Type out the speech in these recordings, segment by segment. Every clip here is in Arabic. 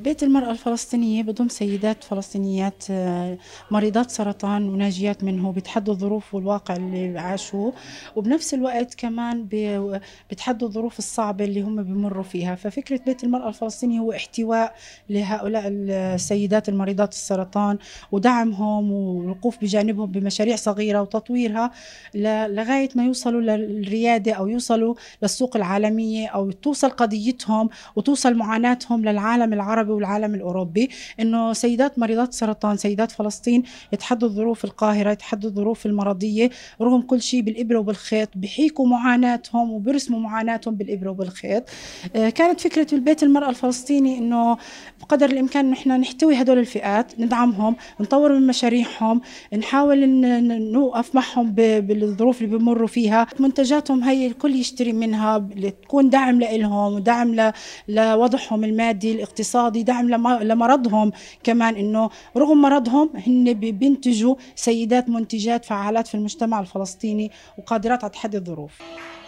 بيت المرأة الفلسطينية بضم سيدات فلسطينيات مريضات سرطان وناجيات منه، بيتحدوا الظروف والواقع اللي عاشوه، وبنفس الوقت كمان بيتحدوا الظروف الصعبة اللي هم بيمروا فيها. ففكرة بيت المرأة الفلسطيني هو احتواء لهؤلاء السيدات المريضات السرطان ودعمهم والوقوف بجانبهم بمشاريع صغيرة وتطويرها لغاية ما يوصلوا للريادة أو يوصلوا للسوق العالمية أو توصل قضيتهم وتوصل معاناتهم للعالم العربي والعالم الأوروبي. إنه سيدات مريضات سرطان، سيدات فلسطين يتحدوا الظروف القاهرة، يتحدوا الظروف المرضية، رغم كل شيء بالإبرة وبالخيط بيحيكوا معاناتهم وبرسموا معاناتهم بالإبرة وبالخيط. كانت فكرة البيت المرأة الفلسطيني إنه بقدر الإمكان إنه إحنا نحتوي هدول الفئات، ندعمهم، نطور من مشاريعهم، نحاول نوقف معهم بالظروف اللي بيمروا فيها. منتجاتهم هي الكل يشتري منها، تكون دعم لهم ودعم لوضعهم المادي الاقتصادي، دعم لمرضهم كمان، انه رغم مرضهم هن بينتجوا سيدات منتجات فعالات في المجتمع الفلسطيني وقادرات على تحدي الظروف.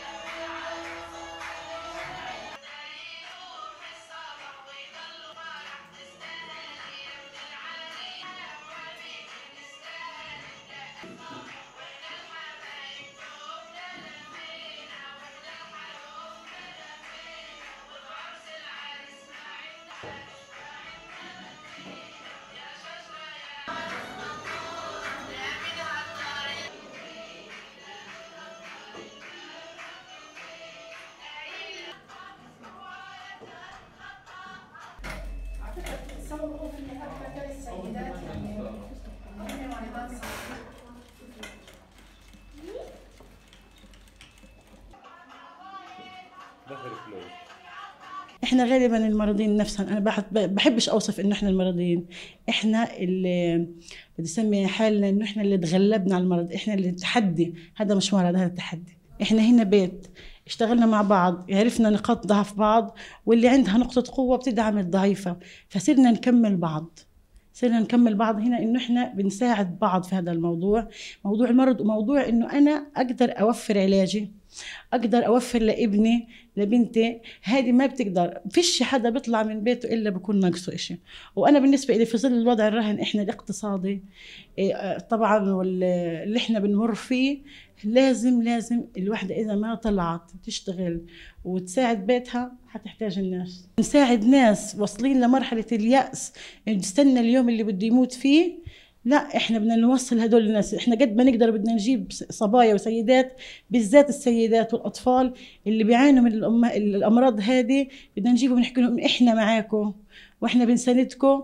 احنا غالبا المريضين نفسهم، انا بحبش اوصف انه احنا المريضين، احنا اللي بنسمي حالنا انه احنا اللي تغلبنا على المرض، احنا اللي التحدي، هذا مش مرض، هذا التحدي. احنا هنا بيت اشتغلنا مع بعض، عرفنا نقاط ضعف بعض، واللي عندها نقطة قوة بتدعم الضعيفة، فصرنا نكمل بعض، صرنا نكمل بعض هنا، انه احنا بنساعد بعض في هذا الموضوع، موضوع المرض، وموضوع انه انا اقدر اوفر علاجي، اقدر اوفر لابني لبنتي. هذه ما بتقدر، فيش حدا بيطلع من بيته الا بكون ناقصه إشي. وانا بالنسبه لي في ظل الوضع الراهن احنا الاقتصادي طبعا واللي احنا بنمر فيه، لازم الوحده اذا ما طلعت تشتغل وتساعد بيتها حتحتاج الناس. نساعد ناس واصلين لمرحله اليأس، نستنى اليوم اللي بده يموت فيه، لا احنا بدنا نوصل هدول الناس، احنا قد ما نقدر بدنا نجيب صبايا وسيدات، بالذات السيدات والاطفال اللي بيعانوا من الامراض هذه، بدنا نجيبهم ونحكي لهم احنا معاكم واحنا بنساندكم.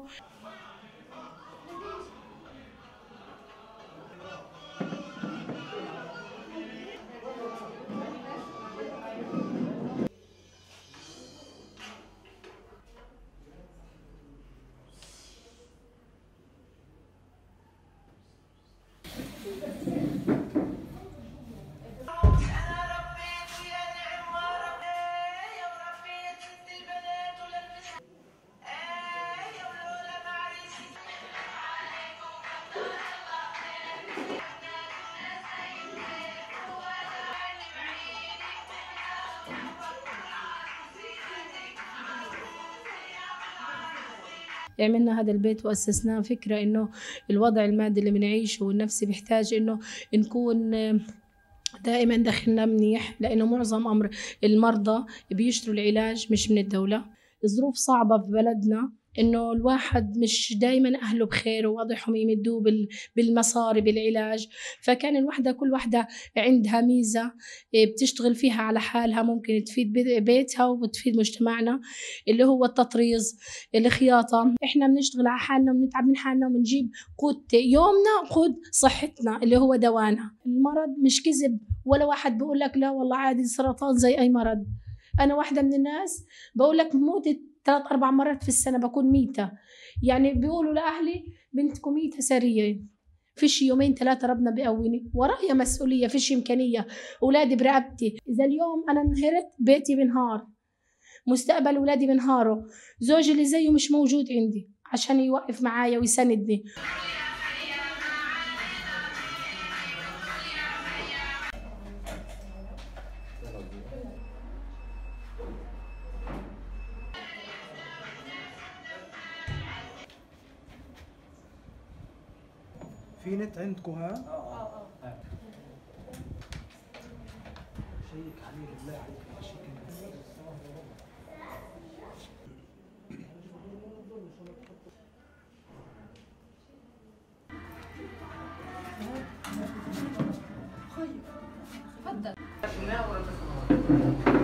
عملنا هذا البيت وأسسناه فكرة إنه الوضع المادي اللي بنعيشه والنفسي بيحتاج إنه نكون دائما دخلنا منيح، لأنه معظم أمر المرضى بيشتروا العلاج مش من الدولة. الظروف صعبة في بلدنا، إنه الواحد مش دايما أهله بخير وواضحهم يمدوه بالمصاري بالعلاج، فكان الوحدة كل وحدة عندها ميزة بتشتغل فيها على حالها، ممكن تفيد بيتها وبتفيد مجتمعنا، اللي هو التطريز، الخياطة. إحنا بنشتغل على حالنا وبنتعب من حالنا وبنجيب قوت يومنا وقوت صحتنا اللي هو دوانا. المرض مش كذب، ولا واحد بيقول لك لا والله عادي السرطان زي أي مرض. أنا واحدة من الناس بقول لك موتت 3-4 مرات في السنة بكون ميتة، يعني بيقولوا لأهلي بنتكم ميتة سرية، فيش 2-3 ربنا بيقويني، ورايا مسؤولية، فيش إمكانية، أولادي برقبتي. إذا اليوم أنا انهرت بيتي بنهار، مستقبل أولادي بنهاره، زوجي اللي زيه مش موجود عندي عشان يوقف معايا ويساندني. في نت عندكم ها؟ شيك عليه بالله عليك شيك. تفضل.